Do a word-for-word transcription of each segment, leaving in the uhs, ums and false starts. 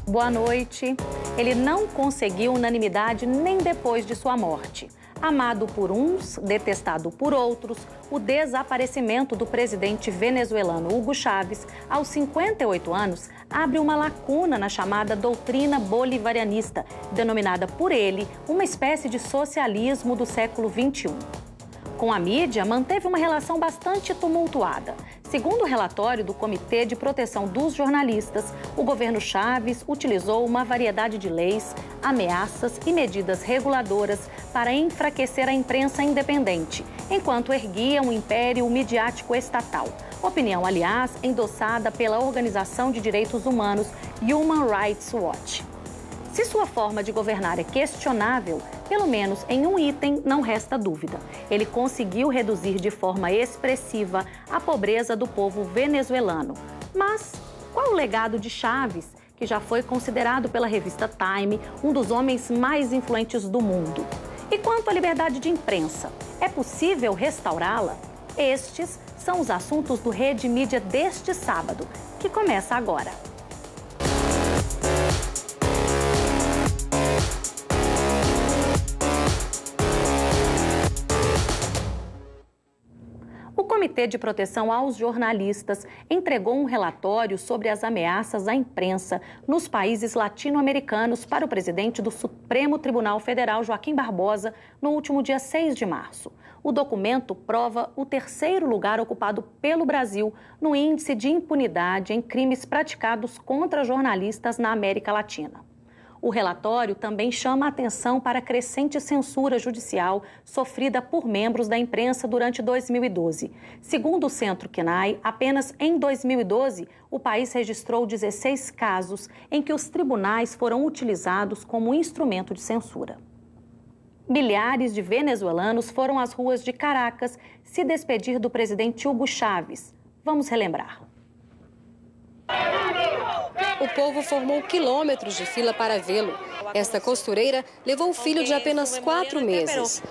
Boa noite. Ele não conseguiu unanimidade nem depois de sua morte. Amado por uns, detestado por outros, o desaparecimento do presidente venezuelano Hugo Chávez, aos cinquenta e oito anos, abre uma lacuna na chamada doutrina bolivarianista, denominada por ele uma espécie de socialismo do século vinte e um. Com a mídia, manteve uma relação bastante tumultuada. Segundo o relatório do Comitê de Proteção dos Jornalistas, o governo Chávez utilizou uma variedade de leis, ameaças e medidas reguladoras para enfraquecer a imprensa independente, enquanto erguia um império midiático estatal. Opinião, aliás, endossada pela Organização de Direitos Humanos Human Rights Watch. Se sua forma de governar é questionável, pelo menos em um item não resta dúvida. Ele conseguiu reduzir de forma expressiva a pobreza do povo venezuelano. Mas qual o legado de Chávez, que já foi considerado pela revista Time um dos homens mais influentes do mundo? E quanto à liberdade de imprensa, é possível restaurá-la? Estes são os assuntos do Rede Mídia deste sábado, que começa agora. O Comitê de Proteção aos Jornalistas entregou um relatório sobre as ameaças à imprensa nos países latino-americanos para o presidente do Supremo Tribunal Federal, Joaquim Barbosa, no último dia seis de março. O documento prova o terceiro lugar ocupado pelo Brasil no índice de impunidade em crimes praticados contra jornalistas na América Latina. O relatório também chama a atenção para a crescente censura judicial sofrida por membros da imprensa durante dois mil e doze. Segundo o Centro C N A I, apenas em dois mil e doze, o país registrou dezesseis casos em que os tribunais foram utilizados como instrumento de censura. Milhares de venezuelanos foram às ruas de Caracas se despedir do presidente Hugo Chávez. Vamos relembrar. O povo formou quilômetros de fila para vê-lo. Esta costureira levou o filho de apenas quatro meses.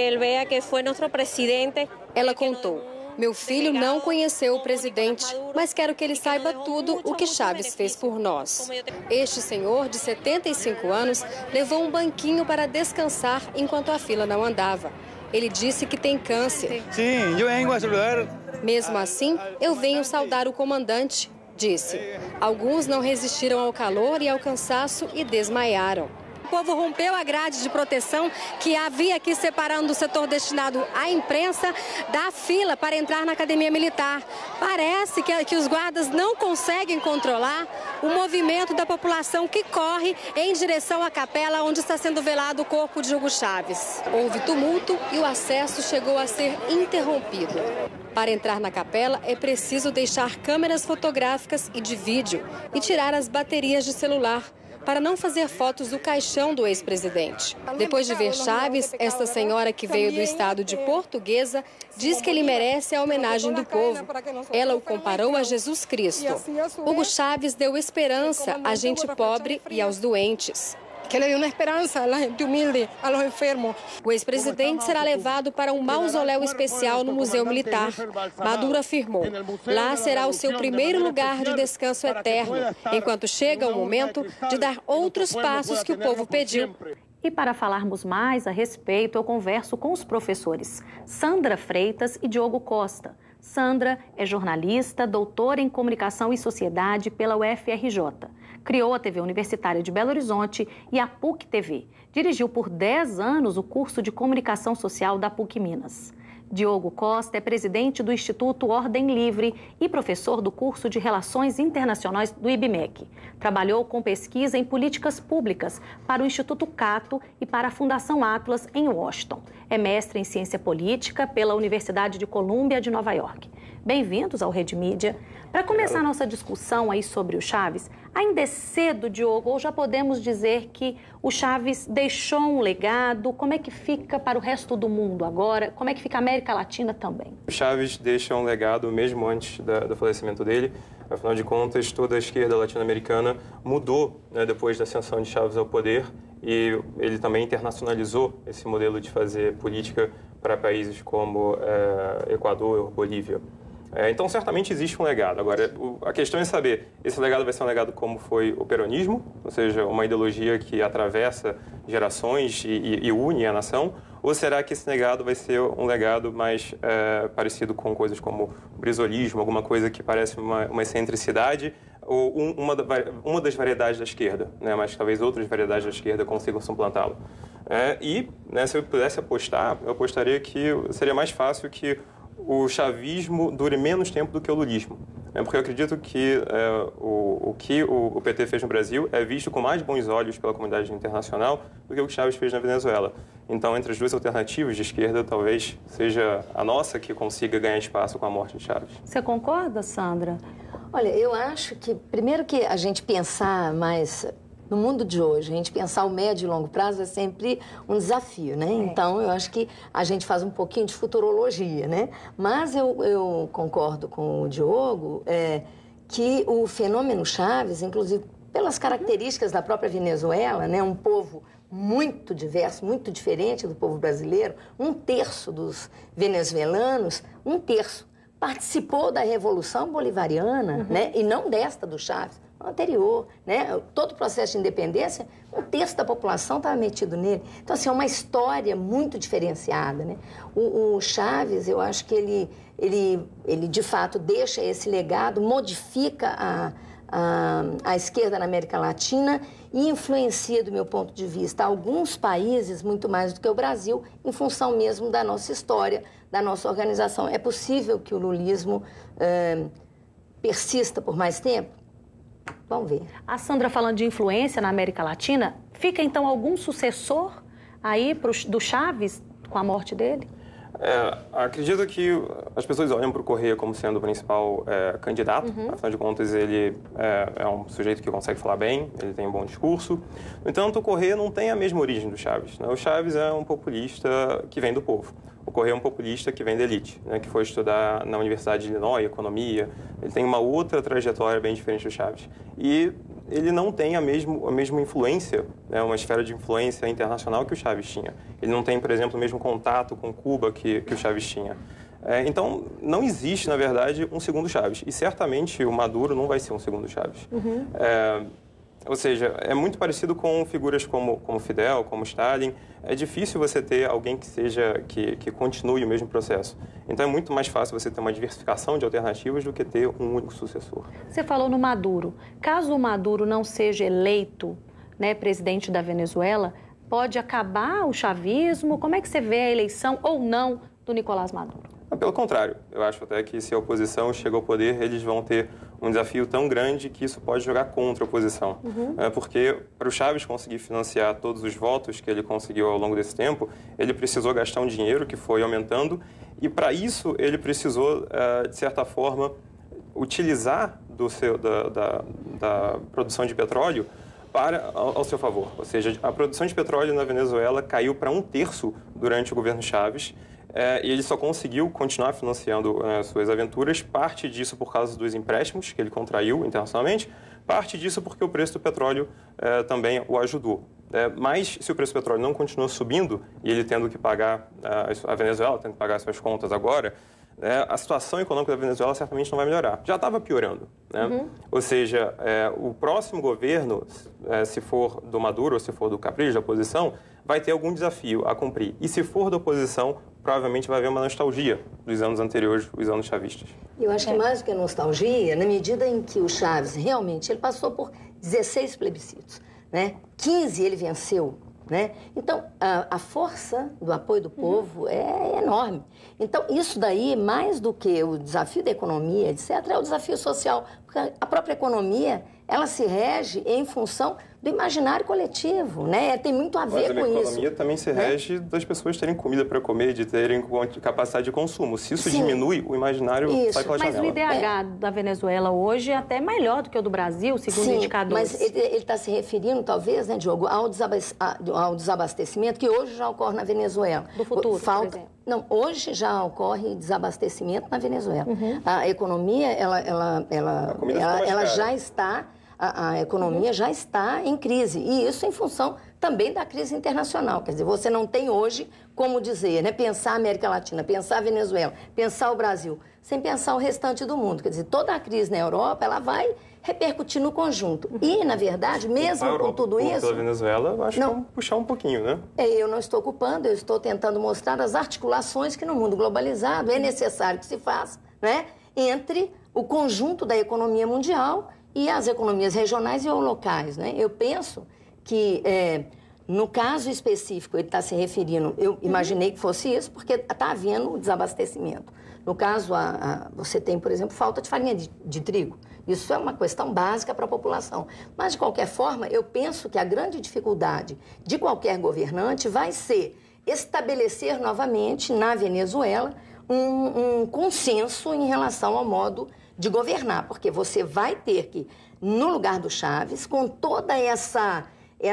Ela contou: meu filho não conheceu o presidente, mas quero que ele saiba tudo o que Chávez fez por nós. Este senhor, de setenta e cinco anos, levou um banquinho para descansar enquanto a fila não andava. Ele disse que tem câncer. Sim, eu venho a saludar. Mesmo assim, eu venho saudar o comandante, disse. Alguns não resistiram ao calor e ao cansaço e desmaiaram. O povo rompeu a grade de proteção que havia aqui separando o setor destinado à imprensa da fila para entrar na academia militar. Parece que, que os guardas não conseguem controlar o movimento da população que corre em direção à capela onde está sendo velado o corpo de Hugo Chávez. Houve tumulto e o acesso chegou a ser interrompido. Para entrar na capela é preciso deixar câmeras fotográficas e de vídeo e tirar as baterias de celular para não fazer fotos do caixão do ex-presidente. Depois de ver Chávez, esta senhora que veio do estado de Portuguesa diz que ele merece a homenagem do povo. Ela o comparou a Jesus Cristo. Hugo Chávez deu esperança à gente pobre e aos doentes. Que ele deu uma esperança à gente humilde, aos enfermos. O ex-presidente será levado para um mausoléu especial no Museu Militar. Maduro afirmou: lá será o seu primeiro lugar de descanso eterno, enquanto chega o momento de dar outros passos que o povo pediu. E para falarmos mais a respeito, eu converso com os professores Sandra Freitas e Diogo Costa. Sandra é jornalista, doutora em Comunicação e Sociedade pela U F R J. Criou a T V Universitária de Belo Horizonte e a P U C T V. Dirigiu por dez anos o curso de Comunicação Social da P U C Minas. Diogo Costa é presidente do Instituto Ordem Livre e professor do curso de Relações Internacionais do I B M E C. Trabalhou com pesquisa em políticas públicas para o Instituto Cato e para a Fundação Atlas em Washington. É mestre em Ciência Política pela Universidade de Colômbia de Nova York. Bem-vindos ao Rede Mídia. Para começar a nossa discussão aí sobre o Chávez, ainda é cedo, Diogo, ou já podemos dizer que o Chávez deixou um legado? Como é que fica para o resto do mundo agora? Como é que fica a América Latina também? O Chávez deixa um legado mesmo antes da, do falecimento dele. Afinal de contas, toda a esquerda latino-americana mudou, né, depois da ascensão de Chávez ao poder, e ele também internacionalizou esse modelo de fazer política para países como é, Equador ou Bolívia. É, então, certamente existe um legado. Agora, o, a questão é saber, esse legado vai ser um legado como foi o peronismo, ou seja, uma ideologia que atravessa gerações e, e, e une a nação, ou será que esse legado vai ser um legado mais é, parecido com coisas como o brizolismo, alguma coisa que parece uma, uma excentricidade, ou um, uma, uma das variedades da esquerda, né? Mas talvez outras variedades da esquerda consigam suplantá-lo. É, e, né, se eu pudesse apostar, eu apostaria que seria mais fácil que o chavismo dure menos tempo do que o lulismo. É, porque eu acredito que é, o, o que o, o P T fez no Brasil é visto com mais bons olhos pela comunidade internacional do que o que Chávez fez na Venezuela. Então, entre as duas alternativas de esquerda, talvez seja a nossa que consiga ganhar espaço com a morte de Chávez. Você concorda, Sandra? Olha, eu acho que, primeiro que a gente pensar mais no mundo de hoje, a gente pensar o médio e longo prazo é sempre um desafio, né? É. Então, eu acho que a gente faz um pouquinho de futurologia, né? Mas eu, eu concordo com o Diogo é, que o fenômeno Chávez, inclusive pelas características da própria Venezuela, né? Um povo muito diverso, muito diferente do povo brasileiro, um terço dos venezuelanos, um terço participou da Revolução Bolivariana, uhum. né? E não desta do Chávez, anterior, né? Todo o processo de independência, um terço da população estava metido nele. Então, assim, é uma história muito diferenciada, né? O, o Chávez, eu acho que ele, ele, ele, de fato, deixa esse legado, modifica a, a, a esquerda na América Latina e influencia, do meu ponto de vista, alguns países muito mais do que o Brasil, em função mesmo da nossa história, da nossa organização. É possível que o lulismo eh, persista por mais tempo? Vamos ver. A Sandra falando de influência na América Latina, fica então algum sucessor aí pro, do Chávez com a morte dele? É, acredito que as pessoas olham para o Correia como sendo o principal é, candidato. Uhum. Afinal de contas, ele é, é um sujeito que consegue falar bem, ele tem um bom discurso. No entanto, o Correia não tem a mesma origem do Chávez, né? O Chávez é um populista que vem do povo. O Correia é um populista que vem da elite, né? Que foi estudar na Universidade de Illinois, economia. Ele tem uma outra trajetória bem diferente do Chávez. E ele não tem a, mesmo, a mesma influência, né, uma esfera de influência internacional que o Chávez tinha. Ele não tem, por exemplo, o mesmo contato com Cuba que, que o Chávez tinha. É, então, não existe, na verdade, um segundo Chávez. E certamente o Maduro não vai ser um segundo Chávez. Uhum. É, ou seja, é muito parecido com figuras como, como Fidel, como Stalin. É difícil você ter alguém que seja que, que continue o mesmo processo. Então, é muito mais fácil você ter uma diversificação de alternativas do que ter um único sucessor. Você falou no Maduro. Caso o Maduro não seja eleito, né, presidente da Venezuela, pode acabar o chavismo? Como é que você vê a eleição ou não do Nicolás Maduro? Pelo contrário, eu acho até que se a oposição chega ao poder, eles vão ter um desafio tão grande que isso pode jogar contra a oposição. Uhum. É porque para o Chávez conseguir financiar todos os votos que ele conseguiu ao longo desse tempo, ele precisou gastar um dinheiro que foi aumentando e para isso ele precisou, de certa forma, utilizar do seu, da, da, da produção de petróleo para, ao, ao seu favor. Ou seja, a produção de petróleo na Venezuela caiu para um terço durante o governo Chávez. É, e ele só conseguiu continuar financiando é, suas aventuras, parte disso por causa dos empréstimos que ele contraiu internacionalmente, parte disso porque o preço do petróleo é, também o ajudou. É, mas se o preço do petróleo não continuou subindo, e ele tendo que pagar, a, a Venezuela tendo que pagar suas contas agora, é, a situação econômica da Venezuela certamente não vai melhorar. Já estava piorando. Né? Uhum. Ou seja, é, o próximo governo, é, se for do Maduro ou se for do Capriles, da oposição, vai ter algum desafio a cumprir. E se for da oposição, provavelmente vai haver uma nostalgia dos anos anteriores, os anos chavistas. Eu acho que mais do que a nostalgia, na medida em que o Chávez realmente, ele passou por dezesseis plebiscitos, né? quinze ele venceu, né? Então, a, a força do apoio do povo uhum. é enorme. Então, isso daí, mais do que o desafio da economia, etcétera, é o desafio social, porque a própria economia, ela se rege em função do imaginário coletivo, né? Tem muito a ver com isso. Mas a economia também se rege, né, das pessoas terem comida para comer, de terem capacidade de consumo. Se isso Sim. diminui, o imaginário isso. sai pela janela. Mas o I D H é. da Venezuela hoje é até melhor do que o do Brasil, segundo Sim, indicadores. mas ele está se referindo, talvez, né, Diogo, ao, desaba ao desabastecimento que hoje já ocorre na Venezuela. Do futuro, Falta... por exemplo. Não, hoje já ocorre desabastecimento na Venezuela. Uhum. A economia, ela, ela, ela, ela, ela já está... A, a economia uhum. já está em crise, e isso em função também da crise internacional. Quer dizer, você não tem hoje como dizer, né, pensar a América Latina, pensar a Venezuela, pensar o Brasil, sem pensar o restante do mundo. Quer dizer, toda a crise na Europa, ela vai repercutir no conjunto. E, na verdade, mesmo Europa, com tudo isso... pela Venezuela, eu acho não, que vamos puxar um pouquinho, né? É, eu não estou culpando, eu estou tentando mostrar as articulações que no mundo globalizado é necessário que se faça, né, entre o conjunto da economia mundial e as economias regionais e ou locais, né? Eu penso que, é, no caso específico, ele está se referindo, eu imaginei que fosse isso, porque está havendo desabastecimento. No caso, a, a, você tem, por exemplo, falta de farinha de, de trigo. Isso é uma questão básica para a população. Mas, de qualquer forma, eu penso que a grande dificuldade de qualquer governante vai ser estabelecer novamente na Venezuela um, um consenso em relação ao modo de governar. Porque você vai ter que, no lugar do Chávez, com toda essa,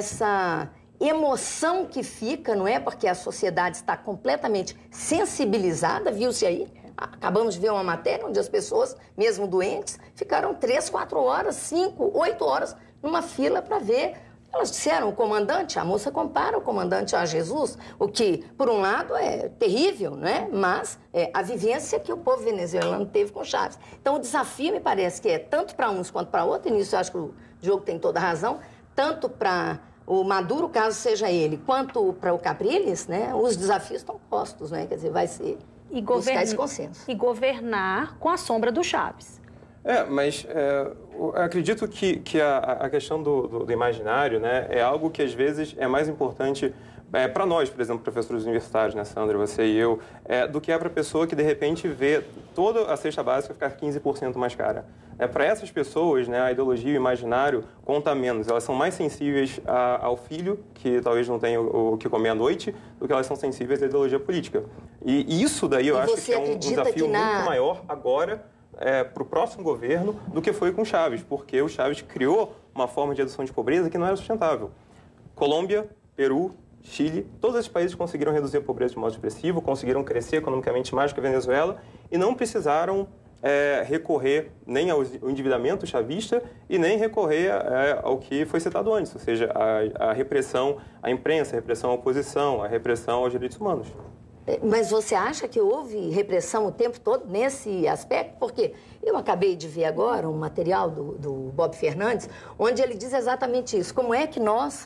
essa emoção que fica, não é? Porque a sociedade está completamente sensibilizada, viu-se aí? Acabamos de ver uma matéria onde as pessoas, mesmo doentes, ficaram três, quatro horas, cinco, oito horas numa fila para ver. Elas disseram, o comandante, a moça compara o comandante a Jesus, o que, por um lado, é terrível, né? Mas é a vivência que o povo venezuelano teve com Chávez. Então, o desafio, me parece, que é tanto para uns quanto para outros, e nisso eu acho que o Diogo tem toda a razão, tanto para o Maduro, caso seja ele, quanto para o Capriles, né? Os desafios estão postos, né? Quer dizer, vai ser... E, govern... esse consenso. E governar com a sombra do Chávez. É, mas é, eu acredito que, que a, a questão do, do, do imaginário, né, é algo que às vezes é mais importante é, para nós, por exemplo, professores universitários, né, Sandra, você e eu, é, do que é para a pessoa que de repente vê toda a cesta básica ficar quinze por cento mais cara. É, para essas pessoas, né, a ideologia e o imaginário conta menos. Elas são mais sensíveis a, ao filho, que talvez não tenha o, o que comer à noite, do que elas são sensíveis à ideologia política. E isso daí eu e acho que é um, um desafio na... muito maior agora é, para o próximo governo do que foi com Chávez, porque o Chávez criou uma forma de redução de pobreza que não era sustentável. Colômbia, Peru, Chile, todos esses países conseguiram reduzir a pobreza de modo expressivo, conseguiram crescer economicamente mais que a Venezuela e não precisaram é, recorrer nem ao endividamento chavista e nem recorrer é, ao que foi citado antes, ou seja, a, a repressão à imprensa, a repressão à oposição, a repressão aos direitos humanos. Mas você acha que houve repressão o tempo todo nesse aspecto? Porque eu acabei de ver agora um material do, do Bob Fernandes, onde ele diz exatamente isso. Como é que nós,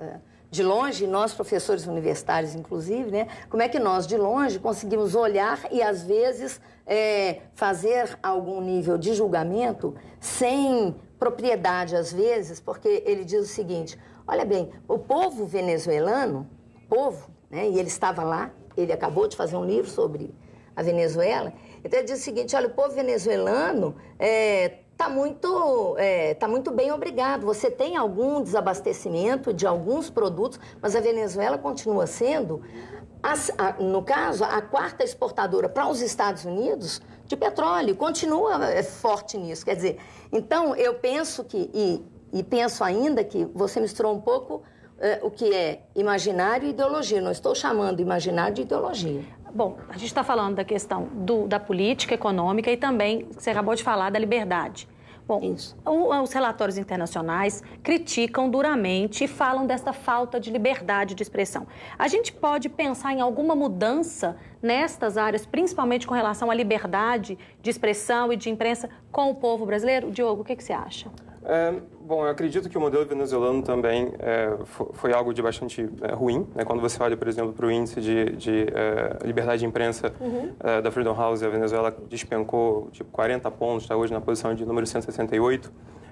de longe, nós professores universitários inclusive, né, como é que nós, de longe, conseguimos olhar e, às vezes, é, fazer algum nível de julgamento sem propriedade, às vezes, porque ele diz o seguinte, olha bem, o povo venezuelano, povo, né, e ele estava lá, ele acabou de fazer um livro sobre a Venezuela, então ele diz o seguinte, olha, o povo venezuelano está é, muito, é, tá muito bem obrigado, você tem algum desabastecimento de alguns produtos, mas a Venezuela continua sendo, a, a, no caso, a quarta exportadora para os Estados Unidos de petróleo, continua é, forte nisso, quer dizer, então eu penso que, e, e penso ainda que você misturou um pouco o que é imaginário e ideologia. Não estou chamando imaginário de ideologia. Bom, a gente está falando da questão do, da política econômica e também, você acabou de falar, da liberdade. Bom, o, os relatórios internacionais criticam duramente e falam dessa falta de liberdade de expressão. A gente pode pensar em alguma mudança nestas áreas, principalmente com relação à liberdade de expressão e de imprensa com o povo brasileiro? Diogo, o que, que você acha? É, bom, eu acredito que o modelo venezuelano também é, foi algo de bastante é, ruim, né? Quando você olha, por exemplo, para o índice de, de é, liberdade de imprensa uhum. é, da Freedom House, a Venezuela despencou tipo quarenta pontos, está hoje na posição de número cento e sessenta e oito.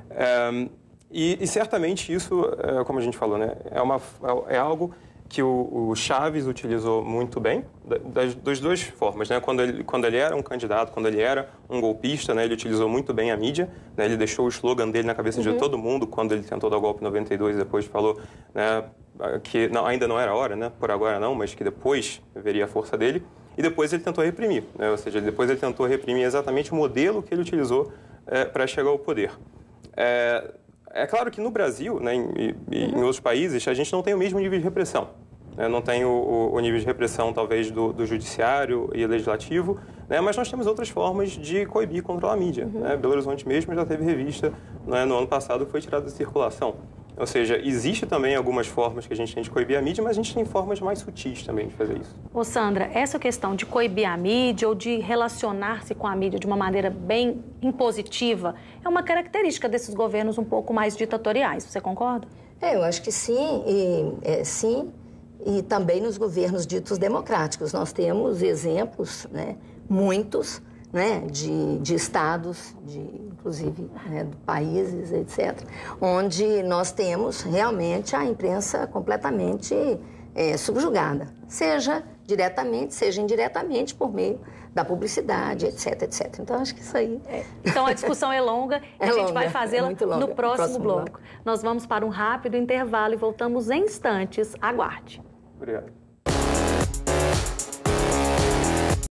É, e, e certamente isso, é, como a gente falou, né? é, uma, é algo que o, o Chávez utilizou muito bem, das, das duas formas, né? Quando ele, quando ele era um candidato, quando ele era um golpista, né? Ele utilizou muito bem a mídia, né? Ele deixou o slogan dele na cabeça uhum. de todo mundo quando ele tentou dar o golpe em noventa e dois, depois falou, né, que não, ainda não era hora, né? Por agora não, mas que depois veria a força dele. E depois ele tentou reprimir, né? Ou seja, depois ele tentou reprimir exatamente o modelo que ele utilizou é, para chegar ao poder. É, É claro que no Brasil, né, e, e uhum. em outros países, a gente não tem o mesmo nível de repressão. Né? Não tem o, o nível de repressão, talvez, do, do judiciário e legislativo, né? Mas nós temos outras formas de coibir e controlar a mídia. Uhum. Né? Belo Horizonte mesmo já teve revista, né, no ano passado, que foi tirada de circulação. Ou seja, existe também algumas formas que a gente tem de coibir a mídia, mas a gente tem formas mais sutis também de fazer isso. Ô Sandra, essa questão de coibir a mídia ou de relacionar-se com a mídia de uma maneira bem impositiva é uma característica desses governos um pouco mais ditatoriais, você concorda? É, eu acho que sim, e, é, sim, e também nos governos ditos democráticos. Nós temos exemplos, né, muitos, né, de, de estados, de, inclusive, né, de países, etcétera, onde nós temos realmente a imprensa completamente é, subjugada, seja diretamente, seja indiretamente, por meio da publicidade, etc, etcétera. Então, acho que isso aí... É. Então, a discussão é longa e é a gente longa, vai fazê-la é no próximo, próximo bloco. bloco. Nós vamos para um rápido intervalo e voltamos em instantes. Aguarde. Obrigado.